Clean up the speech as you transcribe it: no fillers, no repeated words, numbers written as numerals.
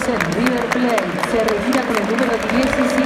en River Plate. Se retira con el número 16.